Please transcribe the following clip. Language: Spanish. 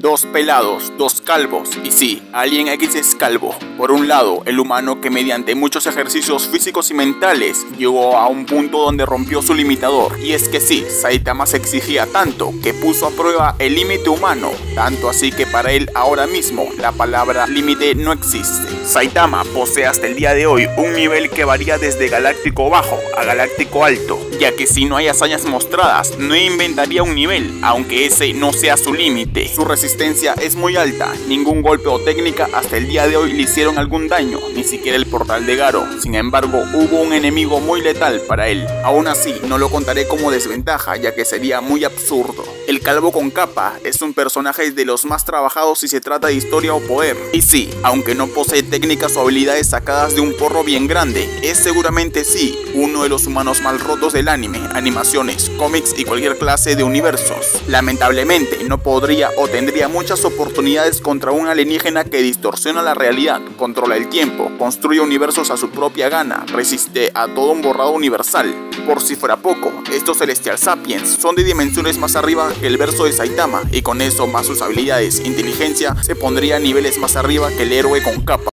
Dos pelados, dos calvos, y sí, Alien X es calvo. Por un lado, el humano que mediante muchos ejercicios físicos y mentales llegó a un punto donde rompió su limitador. Y es que sí, Saitama se exigía tanto que puso a prueba el límite humano, tanto así que para él ahora mismo la palabra límite no existe. Saitama posee hasta el día de hoy un nivel que varía desde galáctico bajo a galáctico alto, ya que si no hay hazañas mostradas, no inventaría un nivel, aunque ese no sea su límite. Su resistencia es muy alta, ningún golpe o técnica hasta el día de hoy le hicieron algún daño, ni siquiera el portal de Garo. Sin embargo, hubo un enemigo muy letal para él. Aún así, no lo contaré como desventaja, ya que sería muy absurdo. El calvo con capa es un personaje de los más trabajados si se trata de historia o poder. Y sí, aunque no posee técnicas o habilidades sacadas de un porro bien grande, es seguramente sí uno de los humanos mal rotos del anime, animaciones, cómics y cualquier clase de universos. Lamentablemente no podría o tendría muchas oportunidades contra un alienígena que distorsiona la realidad, controla el tiempo, construye universos a su propia gana, resiste a todo un borrado universal. Por si fuera poco, estos Celestial Sapiens son de dimensiones más arriba que el verso de Saitama, y con eso más sus habilidades e inteligencia se pondría a niveles más arriba que el héroe con capa.